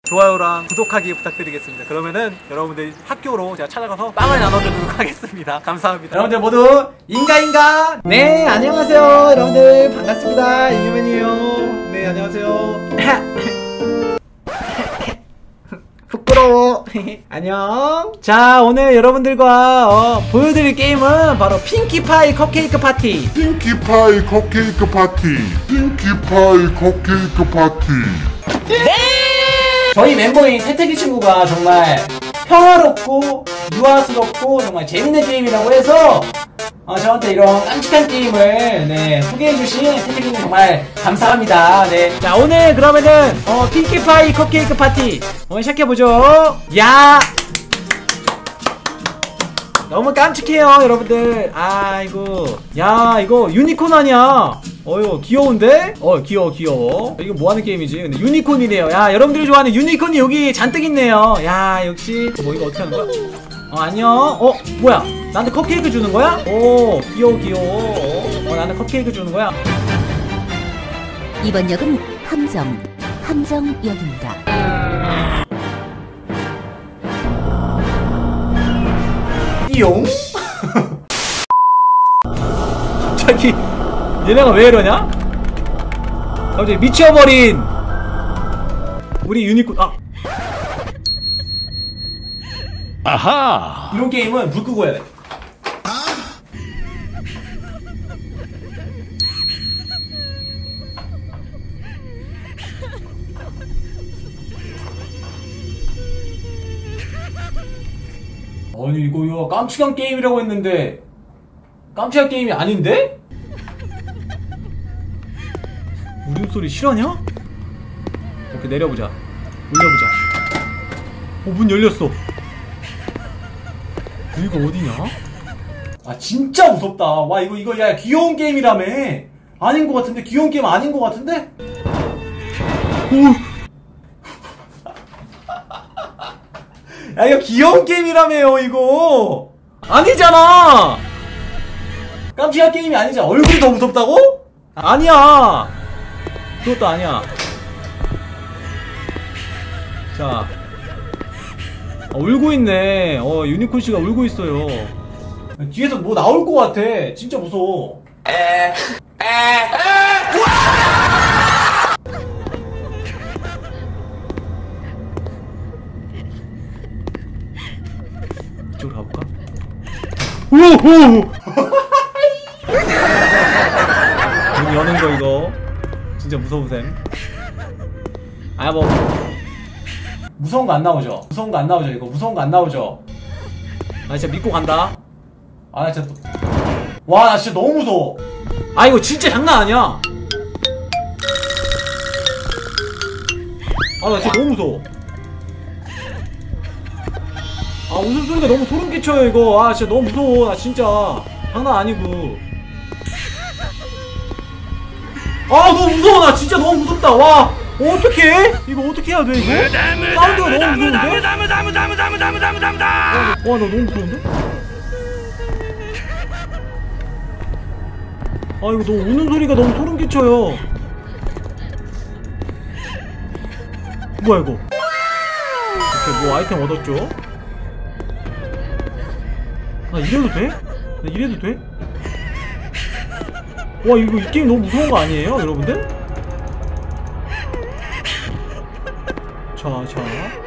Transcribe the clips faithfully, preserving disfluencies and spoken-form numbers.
좋아요랑 구독하기 부탁드리겠습니다. 그러면은 여러분들 학교로 제가 찾아가서 빵을 나눠드리도록 하겠습니다. 감사합니다. 여러분들 모두 인가인가? 네, 안녕하세요. 여러분들 반갑습니다. 이유맨이에요. 네, 안녕하세요. 부끄러워. 안녕. 자, 오늘 여러분들과 어, 보여드릴 게임은 바로 핑키파이 컵케이크 파티. 핑키파이 컵케이크 파티. 핑키파이 컵케이크 파티. 네! 저희 멤버인 태태기 친구가 정말 평화롭고 유아스럽고 정말 재밌는 게임이라고 해서 어, 저한테 이런 깜찍한 게임을 네, 소개해주신 태태기님 정말 감사합니다. 네. 자, 오늘 그러면은 어, 핑키파이 컵케이크 파티 오늘 시작해보죠. 야! 너무 깜찍해요 여러분들. 아이고 야, 이거 유니콘 아니야. 어휴 귀여운데? 어 귀여워 귀여워. 이거 뭐하는 게임이지? 근데 유니콘이래요. 야, 여러분들이 좋아하는 유니콘이 여기 잔뜩 있네요. 야, 역시 뭐 이거 어떻게 하는 거야? 어 안녕. 어 뭐야, 나한테 컵케이크 주는 거야? 오 귀여워 귀여워. 어 나한테 컵케이크 주는 거야. 이번 역은 함정 함정역입니다. 띠용? 갑자기 얘네가 왜 이러냐? 갑자기 미쳐버린 우리 유니콘. 아 아하, 이런 게임은 불 끄고 해야 돼. 아니 이거 이거 깜찍한 게임이라고 했는데 깜찍한 게임이 아닌데? 울음소리 실화냐? 오케이, 내려보자. 올려보자. 어, 문 열렸어. 여기가 어디냐? 아 진짜 무섭다. 와 이거 이거 야 귀여운 게임이라며. 아닌 것 같은데? 귀여운 게임 아닌 것 같은데? 오. 야 이거 귀여운 게임이라며요 이거. 아니잖아. 깜찍한 게임이 아니잖아. 얼굴이 더 무섭다고? 아니야. 그것도 아니야. 자, 아, 울고 있네. 어, 유니콘씨가 울고 있어요. 뒤에서 뭐 나올 것 같아. 진짜 무서워. 에, 에, 에, 이쪽으로 가볼까? 오오! 문 여는 거 이거 진짜 무서우셈. 아 뭐 무서운 거 안 나오죠? 무서운 거 안 나오죠? 이거 무서운 거 안 나오죠? 나 진짜 믿고 간다. 아 나 진짜 와 나 진짜 너무 무서워. 아 이거 진짜 장난 아니야. 아 나 진짜 너무 무서워. 아 웃음소리가 너무 소름 끼쳐요 이거. 아 진짜 너무 무서워. 나 진짜 장난 아니고. 아 너무 무서워. 나 진짜 너무 무섭다. 와 어떡해? 이거 어떻게 해야 돼 이거? 사운드가 너무 무서운데? 와 나 너무 무서운데? 아 이거 너무 우는 소리가 너무 소름 끼쳐요. 뭐야 이거? 오케이 뭐 아이템 얻었죠? 나 이래도 돼? 나 이래도 돼? 와 이거 이 게임 너무 무서운 거 아니에요 여러분들? 자, 자.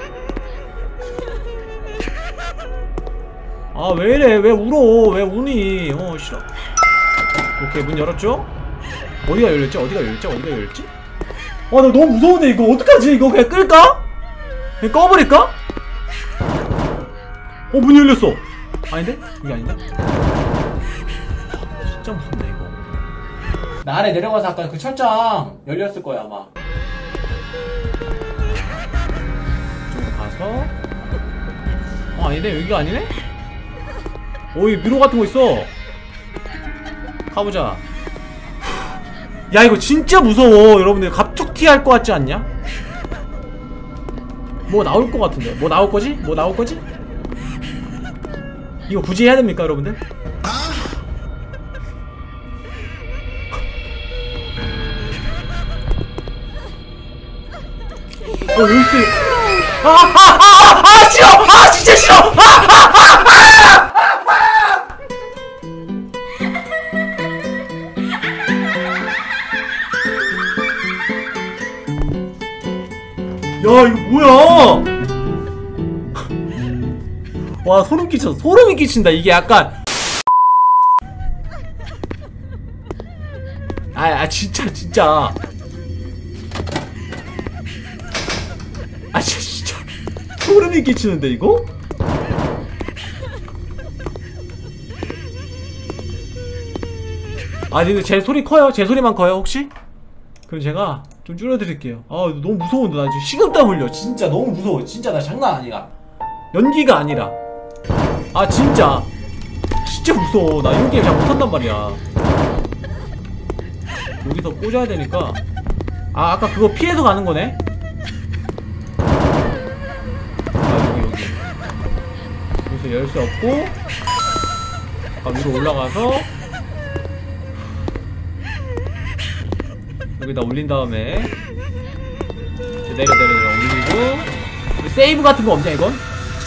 아, 왜 이래? 왜 울어? 왜 우니? 어, 싫어. 오케이, 문 열었죠? 어디가 열렸지? 어디가 열렸지? 어디가 열렸지? 아, 나 너무 무서운데, 이거. 어떡하지? 이거 그냥 끌까? 그냥 꺼버릴까? 어, 문 열렸어. 아닌데? 이게 아닌데? 진짜 무섭네, 이거. 나 아래 내려가서 아까 그 철장 열렸을 거야, 아마. 가서 어 아니네 여기가 아니네? 오이 미로 같은 거 있어. 가보자. 야 이거 진짜 무서워 여러분들. 갑툭튀 할 것 같지 않냐? 뭐 나올 것 같은데. 뭐 나올 거지? 뭐 나올 거지? 이거 굳이 해야 됩니까 여러분들? 어 열쇠. 아아아아 아, 싫어 아 진짜 싫어 아아아아 야 이거 뭐야 와 소름 끼쳐 소름이 끼친다 이게 약간 아, 아 진짜 진짜 아 진짜 진짜 소름이 끼치는데 이거? 아니 근데 제 소리 커요? 제 소리만 커요 혹시? 그럼 제가 좀 줄여드릴게요. 아 너무 무서운데 나 지금 식은땀 흘려 진짜 너무 무서워 진짜 나 장난 아니야 연기가 아니라 아 진짜 진짜 무서워 나 이런 게임 잘 못한단 말이야. 여기서 꽂아야 되니까 아 아까 그거 피해서 가는 거네? 아 여기 여기 여기서 열쇠 없고 아까 위로 올라가서 여기다 올린 다음에 이제 내려 내려 내려 올리고 세이브 같은 거 없냐 이건?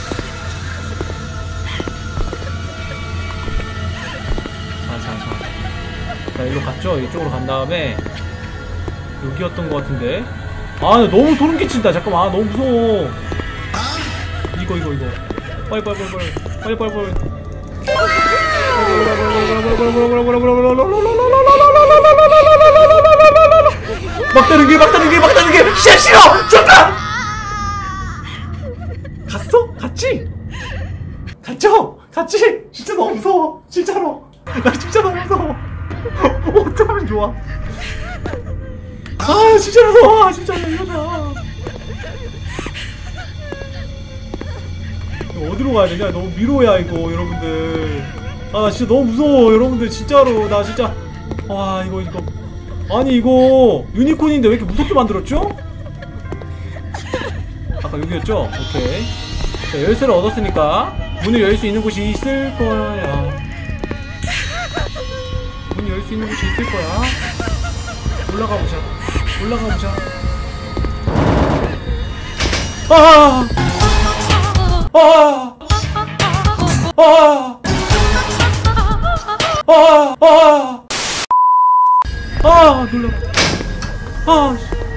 자자자 자 일로 갔죠? 이쪽으로 간 다음에 여기였던 것 같은데 아 너무 소름 끼친다 잠깐만 아 너무 무서워 이거 이거 이거 빨리 빨리 빨리 빨리 빨리 빨리 빨리 막다른 게 막다른 게 막다른 게 싫어 싫어 잠깐 갔어? 갔지? 갔죠? 갔지? 진짜 너무 무서워 진짜로 나 진짜 너무 무서워 어떡하면 좋아 아 진짜 무서워 진짜 이러자 어디로 가야 되냐 너무 미로야 이거 여러분들 아 나 진짜 너무 무서워 여러분들 진짜로 나 진짜 와 이거 이거 아니 이거 유니콘인데 왜 이렇게 무섭게 만들었죠? 아까 여기였죠? 오케이 자 열쇠를 얻었으니까 문을 열 수 있는 곳이 있을 거야 문 열 수 있는 곳이 있을 거야 올라가 보자 올라가 보자 아! 아! 아! 아! 아! 아 놀라 아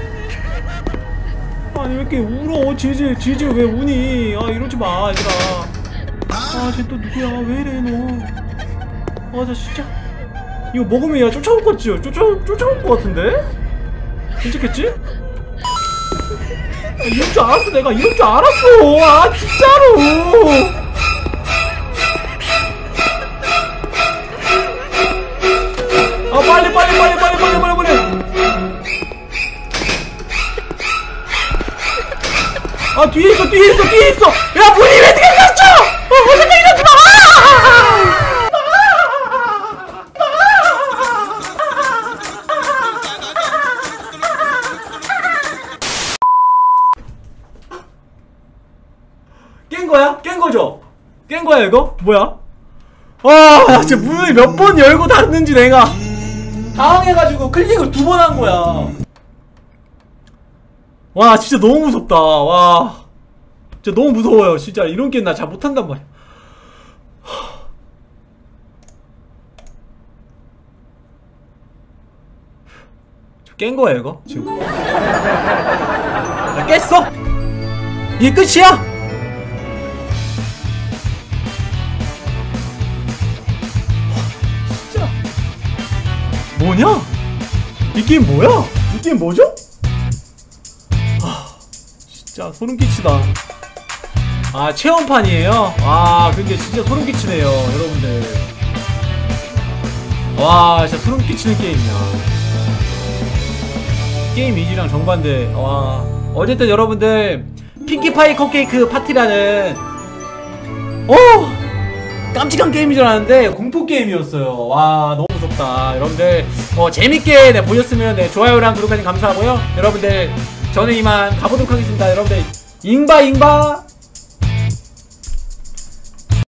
아니 왜 이렇게 울어 지지 지지 왜 우니 아 이러지마 얘들아 아 쟤 또 누구야 왜 이래 너 아 나 진짜 이거 먹으면 야 쫓아올 것 같지 쫓아, 쫓아올 것 같은데? 괜찮겠지? 아, 이럴 줄 알았어 내가 이럴 줄 알았어 아 진짜로 아 빨리 빨리 빨리 빨리 빨리 빨리 빨리 아 뒤에 있어 뒤에 있어 뒤에 있어 야 문이 왜 이렇게 닫혀 어 어떻게 이러지 마 깬 거야? 깬 거죠? 깬 거야 이거? 뭐야? 아, 나 진짜 문을 몇 번 열고 닫는지 내가 당황해가지고 클릭을 두 번 한 거야. 와, 진짜 너무 무섭다. 와, 진짜 너무 무서워요. 진짜 이런 게임 나 잘 못한단 말이야. 깬 거야 이거 지금. 나 깼어? 이게 끝이야? 뭐냐? 이 게임 뭐야? 이 게임 뭐죠? 아 진짜 소름 끼치다. 아 체험판이에요? 아 근데 진짜 소름 끼치네요 여러분들. 와 진짜 소름 끼치는 게임이야. 게임 이지랑 정반대. 와 어쨌든 여러분들 핑키파이 컵케이크 파티라는 어 깜찍한 게임인 줄 알았는데 공포 게임이었어요. 와 너무 무섭다. 여러분들 어, 재밌게 네, 보셨으면 네, 좋아요랑 구독까지 감사하고요. 여러분들 저는 이만 가보도록 하겠습니다. 여러분들 잉바 잉바.